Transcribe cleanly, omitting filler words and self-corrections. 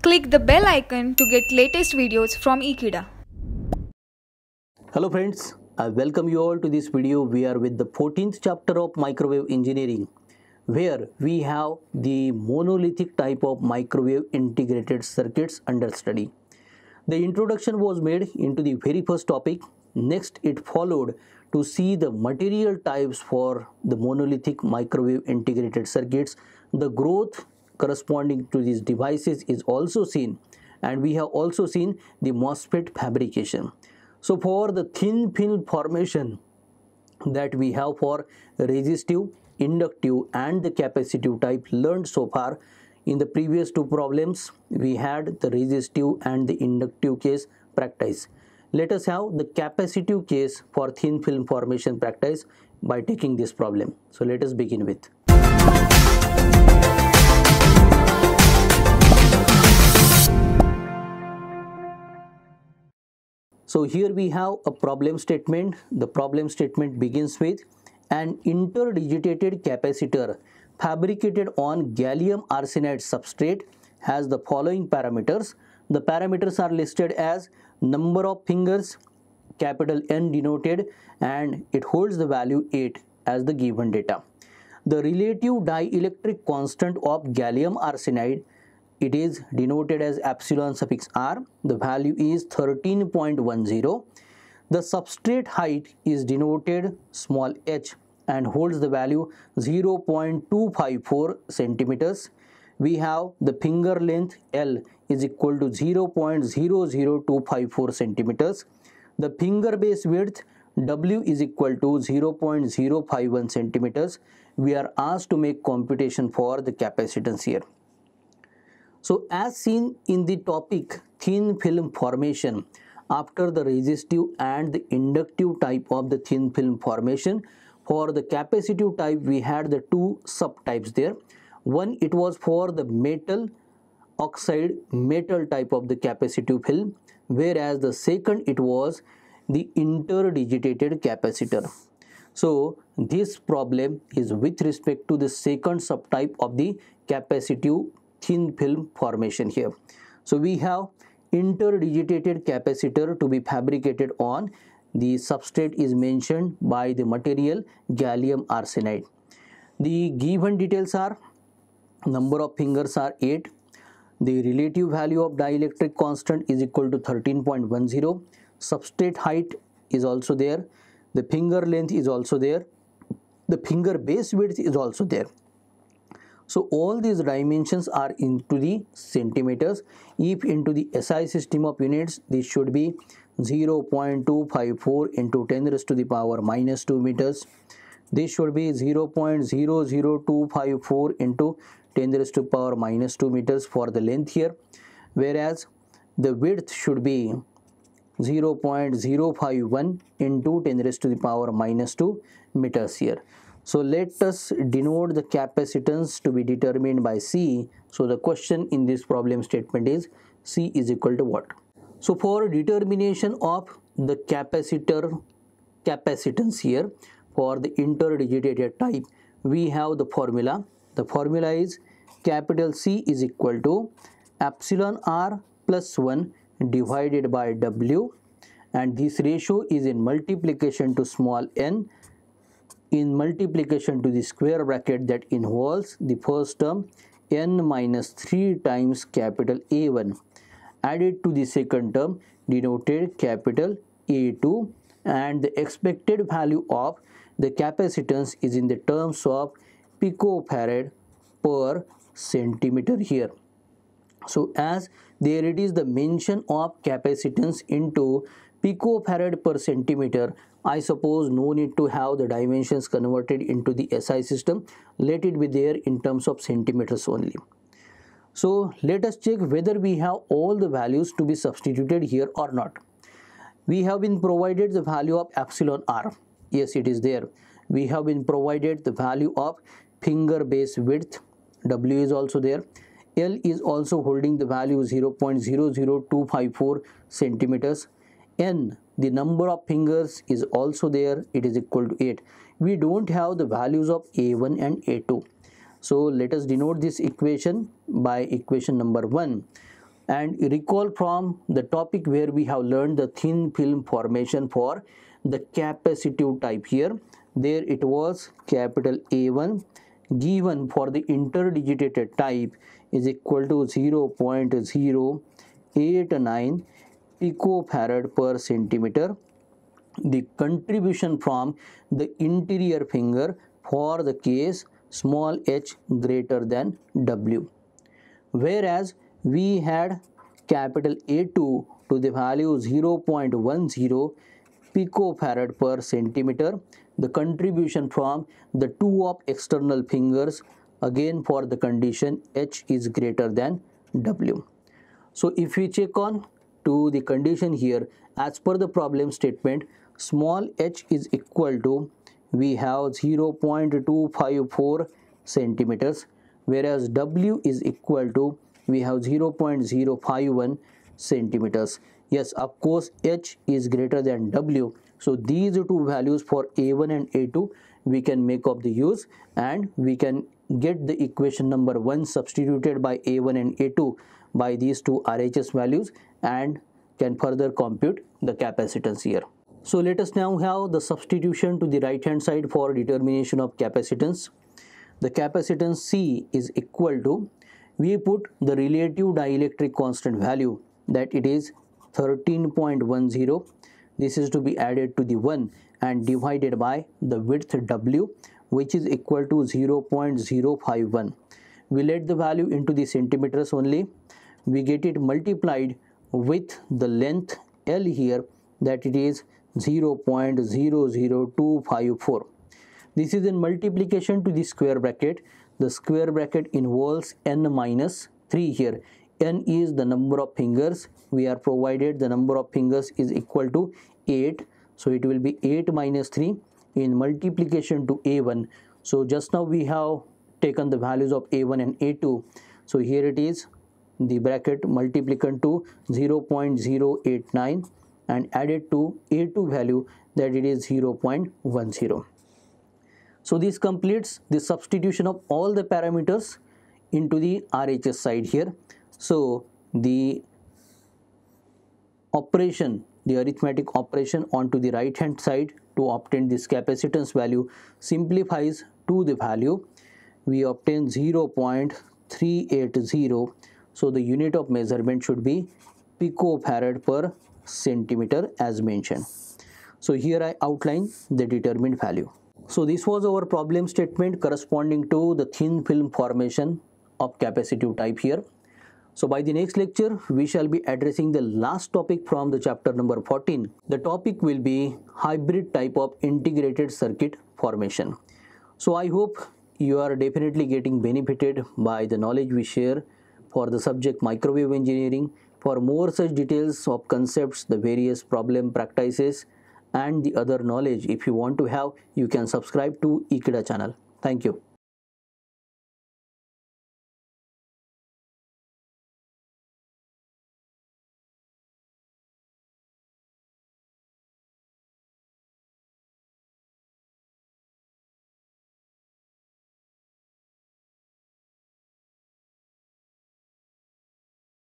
Click the bell icon to get latest videos from Ekeeda. Hello friends, I welcome you all to this video. We are with the 14th chapter of microwave engineering, where we have the monolithic type of microwave integrated circuits under study. The introduction was made into the very first topic. Next, it followed to see the material types for the monolithic microwave integrated circuits. The growth corresponding to these devices is also seen, and we have also seen the MOSFET fabrication. So for the thin film formation that we have for resistive, inductive and the capacitive type learned so far, in the previous two problems we had the resistive and the inductive case practice. Let us have the capacitive case for thin film formation practice by taking this problem. So let us begin with. So here we have a problem statement. The problem statement begins with an interdigitated capacitor fabricated on gallium arsenide substrate has the following parameters. The parameters are listed as number of fingers, capital N denoted, and it holds the value 8 as the given data. The relative dielectric constant of gallium arsenide, it is denoted as epsilon suffix r. The value is 13.10. The substrate height is denoted small h and holds the value 0.254 centimeters. We have the finger length L is equal to 0.00254 centimeters. The finger base width W is equal to 0.051 centimeters. We are asked to make computation for the capacitance here. So as seen in the topic thin film formation, after the resistive and the inductive type of the thin film formation, for the capacitive type we had the two subtypes there. One, it was for the metal oxide metal type of the capacitive film, whereas the second it was the interdigitated capacitor. So this problem is with respect to the second subtype of the capacitive thin film formation here. So we have interdigitated capacitor to be fabricated on the substrate is mentioned by the material gallium arsenide. The given details are number of fingers are 8. The relative value of dielectric constant is equal to 13.10. Substrate height is also there. The finger length is also there. The finger base width is also there. So all these dimensions are into the centimeters. If into the SI system of units, this should be 0.254 into 10 raised to the power minus 2 meters. This should be 0.00254 into 10 raised to the power minus 2 meters for the length here, whereas the width should be 0.051 into 10 raised to the power minus 2 meters here. So let us denote the capacitance to be determined by C. So the question in this problem statement is C is equal to what? So for determination of the capacitor capacitance here for the interdigitated type, we have the formula. The formula is capital C is equal to epsilon r plus 1 divided by W, and this ratio is in multiplication to small n in multiplication to the square bracket that involves the first term n minus 3 times capital A1 added to the second term denoted capital A2, and the expected value of the capacitance is in the terms of picofarad per centimeter here. So as there it is the mention of capacitance into picofarad per centimeter, I suppose no need to have the dimensions converted into the SI system. Let it be there in terms of centimeters only. So let us check whether we have all the values to be substituted here or not. We have been provided the value of epsilon r. Yes, it is there. We have been provided the value of finger base width. W is also there. L is also holding the value 0.00254 centimeters. N, the number of fingers is also there. It is equal to 8. We don't have the values of A1 and A2. So let us denote this equation by equation number 1. And recall from the topic where we have learned the thin film formation for the capacitive type here. There it was capital A1 given for the interdigitated type is equal to 0.089 picofarad per centimeter. The contribution from the interior finger for the case small h greater than W. Whereas we had capital A2 to the value 0.10 picofarad per centimeter. The contribution from the two of external fingers again for the condition h is greater than W. So if we check on to the condition here, as per the problem statement, small h is equal to, we have 0.254 centimeters, whereas W is equal to, we have 0.051 centimeters. Yes, of course, h is greater than W. So these two values for A1 and A2 we can make of the use, and we can get the equation number 1 substituted by A1 and A2 by these two RHS values and can further compute the capacitance here. So let us now have the substitution to the right hand side for determination of capacitance. The capacitance C is equal to, we put the relative dielectric constant value, that it is 13.10. This is to be added to the 1 and divided by the width W, which is equal to 0.051. We let the value into the centimeters only. We get it multiplied with the length L here, that it is 0.00254. This is in multiplication to the square bracket. The square bracket involves n minus 3 here. N is the number of fingers. We are provided the number of fingers is equal to 8. So it will be 8 minus 3 in multiplication to A1. So just now we have taken the values of A1 and A2. So here it is the bracket multiplication to 0.089 and added to A2 value, that it is 0.10. So this completes the substitution of all the parameters into the RHS side here. So the operation, the arithmetic operation onto the right hand side to obtain this capacitance value simplifies to the value. We obtain 0.380. So the unit of measurement should be picofarad per centimeter as mentioned. So here I outline the determined value. So this was our problem statement corresponding to the thin film formation of capacitive type here. So by the next lecture, we shall be addressing the last topic from the chapter number 14. The topic will be hybrid type of integrated circuit formation. So I hope you are definitely getting benefited by the knowledge we share for the subject microwave engineering. For more such details of concepts, the various problem practices and the other knowledge, if you want to have, you can subscribe to Ekeeda channel. Thank you.